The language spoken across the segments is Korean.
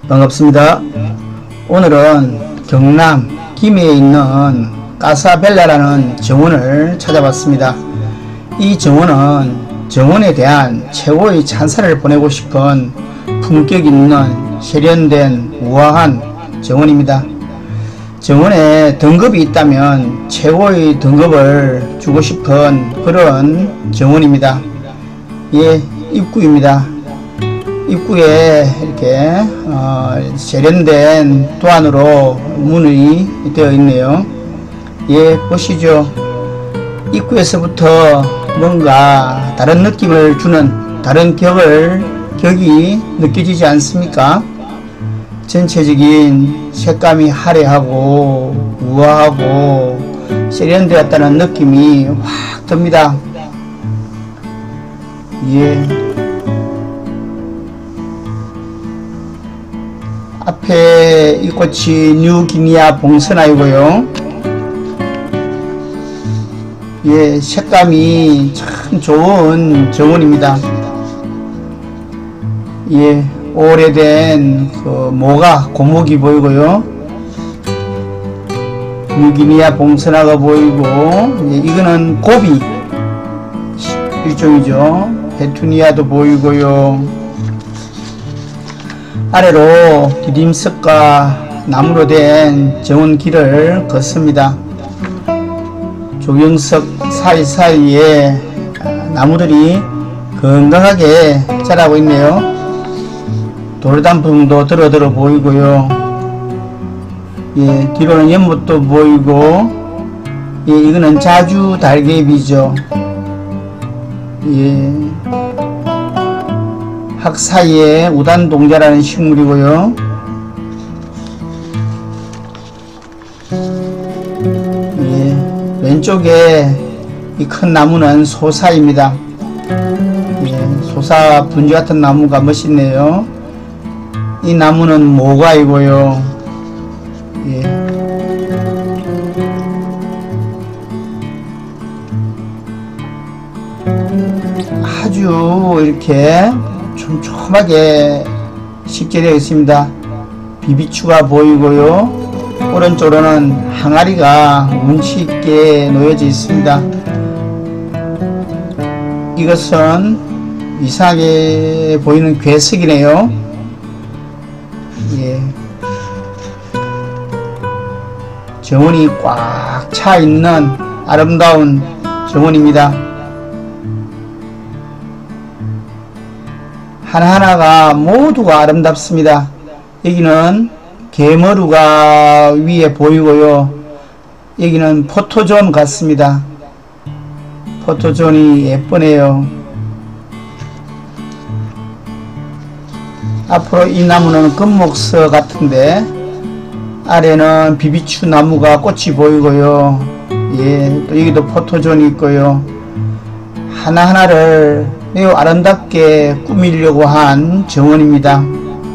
반갑습니다. 오늘은 경남 김해에 있는 까사벨라라는 정원을 찾아봤습니다. 이 정원은 정원에 대한 최고의 찬사를 보내고 싶은 품격 있는 세련된 우아한 정원입니다. 정원에 등급이 있다면 최고의 등급을 주고 싶은 그런 정원입니다. 입구입니다. 입구에 이렇게 세련된 도안으로 문이 되어 있네요. 보시죠. 입구에서부터 뭔가 다른 느낌을 주는 다른 격이 느껴지지 않습니까? 전체적인 색감이 화려하고 우아하고 세련되었다는 느낌이 확 듭니다. 앞에 이 꽃이 뉴기니아 봉선화이고요. 색감이 참 좋은 정원입니다. 오래된 모가 고목이 보이고요. 뉴기니아 봉선화가 보이고, 이거는 고비 일종이죠. 페투니아도 보이고요. 아래로 디딤석과 나무로 된 정원길을 걷습니다. 조경석 사이사이에 나무들이 건강하게 자라고 있네요. 돌단풍도 들어 보이고요. 뒤로는 연못도 보이고, 이거는 자주 달개비죠. 학 사이에 우단동자라는 식물이고요. 왼쪽에 이 큰 나무는 소사입니다. 소사 분지 같은 나무가 멋있네요. 이 나무는 모과이고요. 아주 이렇게 촘촘하게 식재되어 있습니다. 비비추가 보이고요. 오른쪽으로는 항아리가 운치 있게 놓여져 있습니다. 이것은 이상하게 보이는 괴석이네요. 정원이 꽉 차 있는 아름다운 정원입니다. 하나하나가 모두가 아름답습니다. 여기는 개머루가 위에 보이고요. 여기는 포토존 같습니다. 포토존이 예쁘네요. 앞으로 이 나무는 금목서 같은데, 아래는 비비추 나무가 꽃이 보이고요. 또 여기도 포토존이 있고요. 하나하나를 매우 아름답게 꾸미려고 한 정원입니다.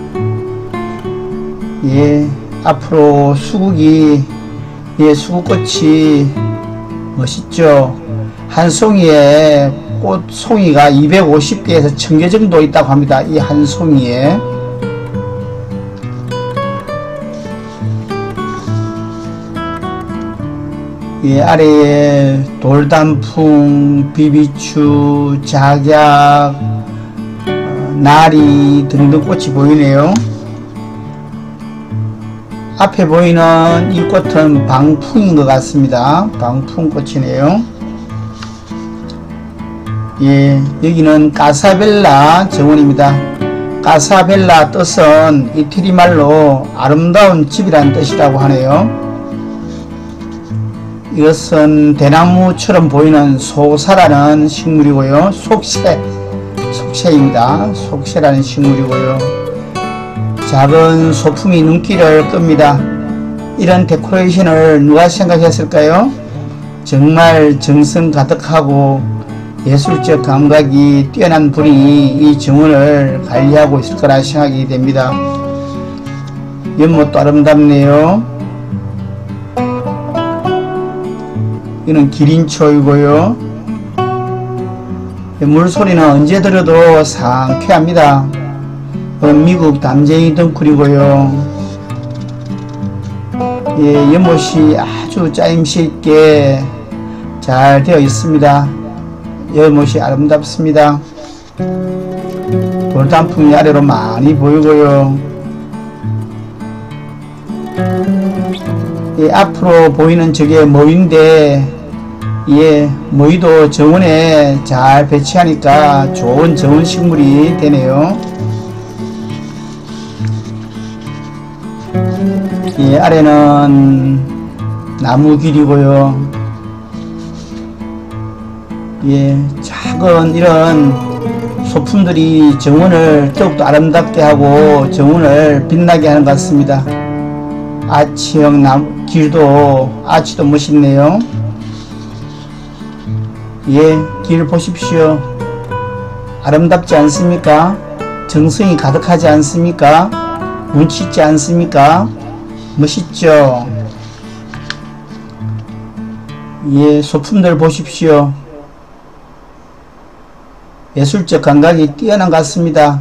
앞으로 수국이, 수국꽃이 멋있죠. 한 송이에 꽃송이가 250개에서 1000개 정도 있다고 합니다. 이 한 송이에. 아래에 돌단풍, 비비추, 작약, 나리 등등 꽃이 보이네요. 앞에 보이는 이 꽃은 방풍인 것 같습니다. 방풍꽃이네요. 여기는 까사벨라 정원입니다. 까사벨라 뜻은 이태리 말로 아름다운 집이라는 뜻이라고 하네요. 이것은 대나무처럼 보이는 소사라는 식물이고요. 속새입니다. 속새라는 식물이고요. 작은 소품이 눈길을 끕니다. 이런 데코레이션을 누가 생각했을까요? 정말 정성 가득하고 예술적 감각이 뛰어난 분이 이 정원을 관리하고 있을 거라 생각이 됩니다. 연못도 아름답네요. 이는 기린초이고요. 물소리는 언제 들어도 상쾌합니다. 미국 담쟁이 덩쿨이고요. 예, 연못이 아주 짜임새 있게 잘 되어 있습니다. 연못이 아름답습니다. 돌단풍이 아래로 많이 보이고요. 예, 앞으로 보이는 저게 머위인데, 예, 머위도 정원에 잘 배치하니까 좋은 정원 식물이 되네요. 예, 아래는 나무 길이고요. 예, 작은 이런 소품들이 정원을 더욱더 아름답게 하고 정원을 빛나게 하는 것 같습니다. 아치형 나무 길도, 아치도 멋있네요. 예, 길 보십시오. 아름답지 않습니까? 정성이 가득하지 않습니까? 운치 있지 않습니까? 멋있죠? 예, 소품들 보십시오. 예술적 감각이 뛰어난 것 같습니다.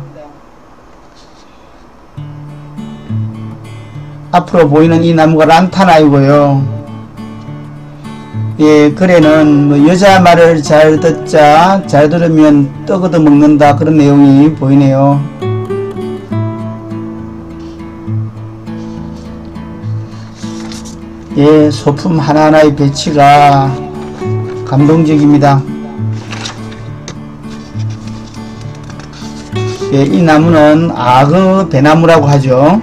앞으로 보이는 이 나무가 란타나이고요. 예, 글에는 뭐 여자 말을 잘 듣자, 잘 들으면 떡 얻어 먹는다, 그런 내용이 보이네요. 예, 소품 하나하나의 배치가 감동적입니다. 예, 이 나무는 악어 배나무라고 하죠.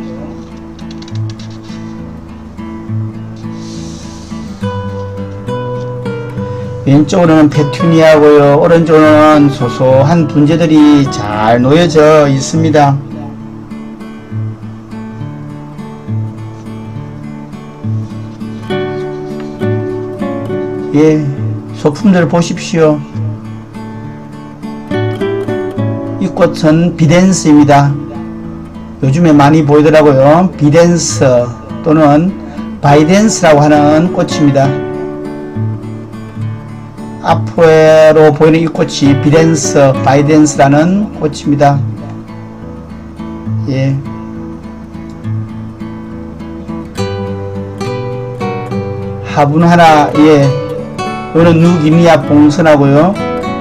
왼쪽으로는 페투니아고요, 오른쪽으로는 소소한 분재들이 잘 놓여져 있습니다. 예, 소품들 보십시오. 이 꽃은 비덴스입니다. 요즘에 많이 보이더라고요. 비덴스 또는 바이덴스라고 하는 꽃입니다. 앞으로 보이는 이 꽃이 비덴스, 바이덴스라는 꽃입니다. 예. 화분 하나, 예. 요는 누기니아 봉선하고요.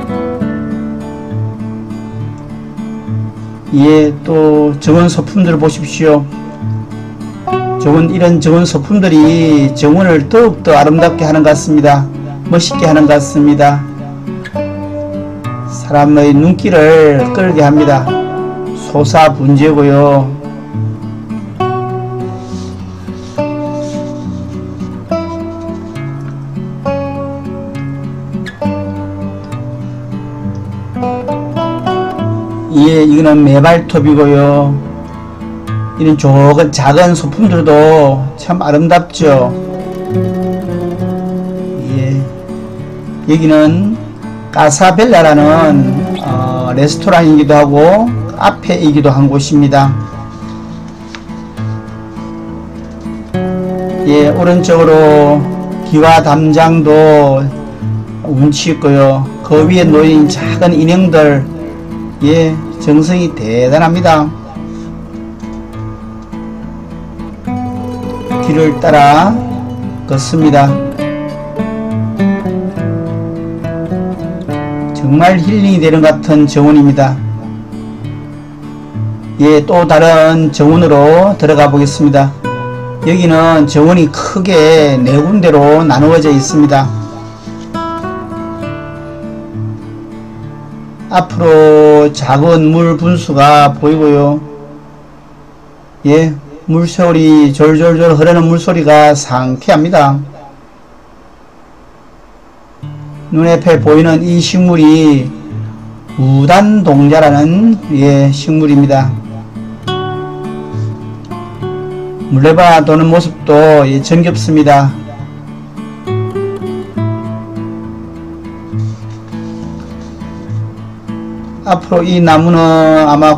예, 또 정원 소품들을 보십시오. 이런 정원 소품들이 정원을 더욱더 아름답게 하는 것 같습니다. 멋있게 하는 것 같습니다. 사람의 눈길을 끌게 합니다. 소사분재고요. 예, 이거는 메발톱이고요. 이런 작은 소품들도 참 아름답죠. 예, 여기는 까사벨라라는 레스토랑이기도 하고 카페이기도 한 곳입니다. 예, 오른쪽으로 기와 담장도 운치 있고요. 그 위에 놓인 작은 인형들, 예, 정성이 대단합니다. 길을 따라 걷습니다. 정말 힐링이 되는 것 같은 정원입니다. 예, 또 다른 정원으로 들어가 보겠습니다. 여기는 정원이 크게 네 군데로 나누어져 있습니다. 앞으로 작은 물 분수가 보이고요. 예, 물소리, 졸졸졸 흐르는 물소리가 상쾌합니다. 눈앞에 보이는 이 식물이 우단동자라는, 예, 식물입니다. 물레바 도는 모습도, 예, 정겹습니다. 앞으로 이 나무는 아마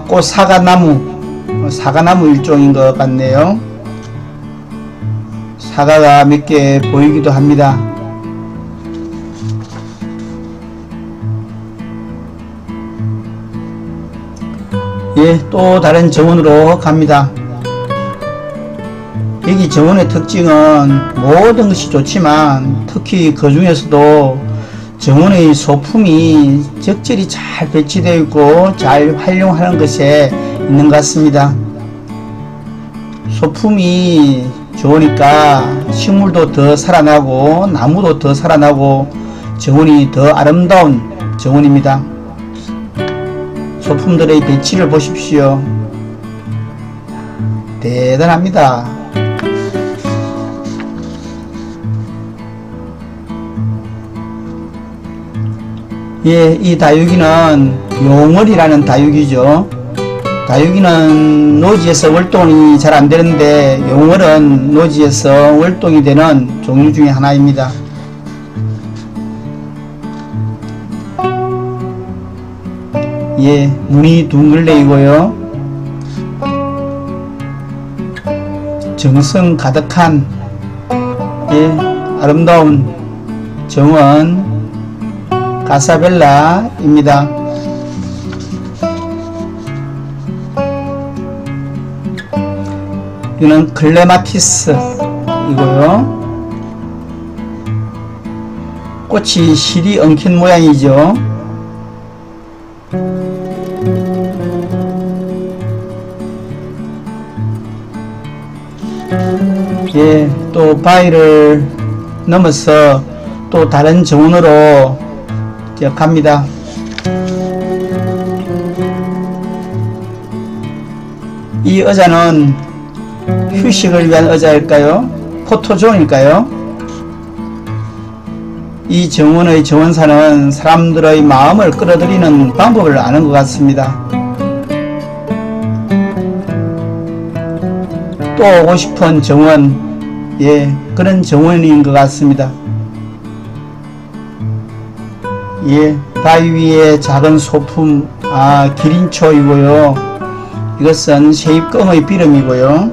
사과나무 일종인 것 같네요. 사과가 몇 개 보이기도 합니다. 예, 예, 또 다른 정원으로 갑니다. 여기 정원의 특징은 모든 것이 좋지만 특히 그 중에서도 정원의 소품이 적절히 잘 배치되어 있고 잘 활용하는 것에 있는 것 같습니다. 소품이 좋으니까 식물도 더 살아나고 나무도 더 살아나고 정원이 더 아름다운 정원입니다. 소품들의 배치를 보십시오. 대단합니다. 예, 이 다육이는 용월이라는 다육이죠. 다육이는 노지에서 월동이 잘 안되는데 용월은 노지에서 월동이 되는 종류 중에 하나입니다. 예, 무늬 둥글레이고요. 정성 가득한 예, 아름다운 정원 가사벨라입니다. 이거는 클레마티스 이고요. 꽃이 실이 엉킨 모양이죠. 예, 또 바위를 넘어서 또 다른 정원으로 갑니다. 이 의자는 휴식을 위한 의자일까요? 포토존일까요? 이 정원의 정원사는 사람들의 마음을 끌어들이는 방법을 아는 것 같습니다. 또 오고 싶은 정원, 예, 그런 정원인 것 같습니다. 예, 바위 위에 작은 소품, 기린초이고요. 이것은 세입검의 비름이고요.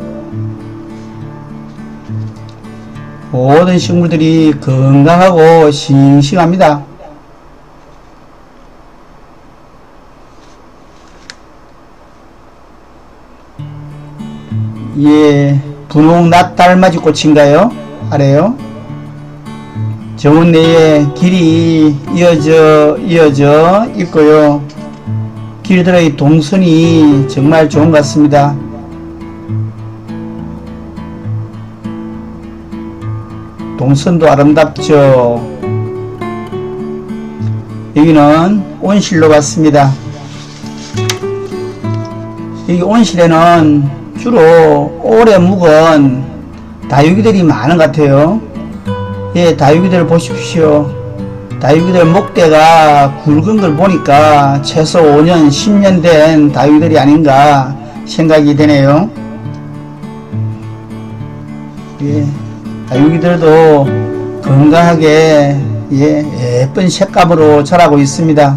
모든 식물들이 건강하고 싱싱합니다. 예, 분홍 낫달맞이 꽃인가요? 아래요. 정원 내에 길이 이어져 있고요. 길들의 동선이 정말 좋은 것 같습니다. 동선도 아름답죠. 여기는 온실로 갔습니다. 여기 온실에는 주로 오래 묵은 다육이들이 많은 것 같아요. 예, 다육이들 보십시오. 다육이들 목대가 굵은 걸 보니까 최소 5년, 10년 된 다육이들이 아닌가 생각이 되네요. 예, 다육이들도 건강하게 예쁜 색감으로 자라고 있습니다.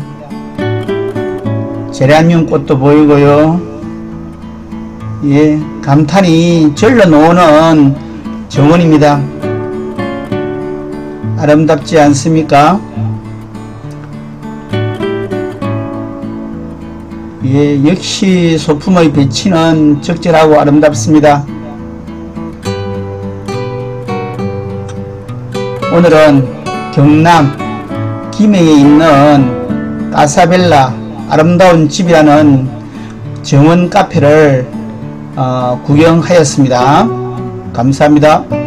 제라늄 꽃도 보이고요. 예, 감탄이 절로 나오는 정원입니다. 아름답지 않습니까? 예, 역시 소품의 배치는 적절하고 아름답습니다. 오늘은 경남 김해에 있는 가사벨라 아름다운 집이라는 정원 카페를 구경하였습니다. 감사합니다.